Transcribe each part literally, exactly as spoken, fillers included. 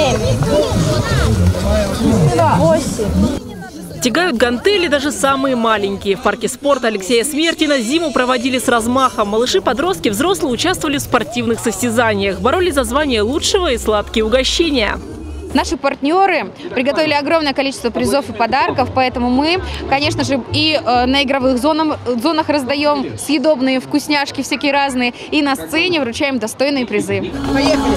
семь, восемь. Тягают гантели даже самые маленькие. В парке спорта Алексея Смертина зиму проводили с размахом. Малыши-подростки, взрослые участвовали в спортивных состязаниях, боролись за звание лучшего и сладкие угощения. Наши партнеры приготовили огромное количество призов и подарков, поэтому мы, конечно же, и на игровых зонах, зонах раздаем съедобные вкусняшки всякие разные, и на сцене вручаем достойные призы. Поехали!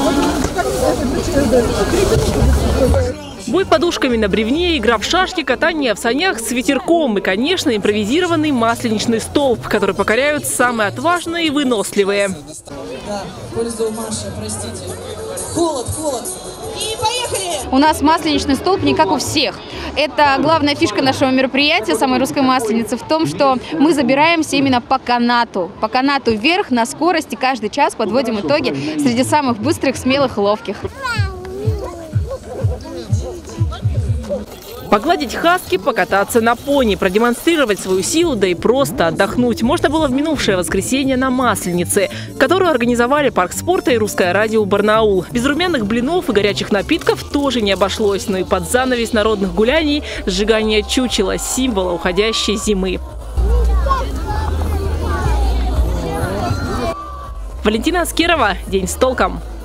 Бой подушками на бревне, игра в шашки, катание в санях с ветерком и, конечно, импровизированный масленичный столб, который покоряют самые отважные и выносливые. Да, пользу Маши, простите. Холод, холод. И поехали! У нас масленичный столб не как у всех. Это главная фишка нашего мероприятия, самой русской масленицы, в том, что мы забираемся именно по канату. По канату вверх на скорости каждый час подводим итоги среди самых быстрых, смелых и ловких. Погладить хаски, покататься на пони, продемонстрировать свою силу, да и просто отдохнуть можно было в минувшее воскресенье на Масленице, которую организовали парк спорта и русское радио «Барнаул». Без румяных блинов и горячих напитков тоже не обошлось, но и под занавес народных гуляний сжигание чучела, символа уходящей зимы. Валентина Аскерова. День с толком.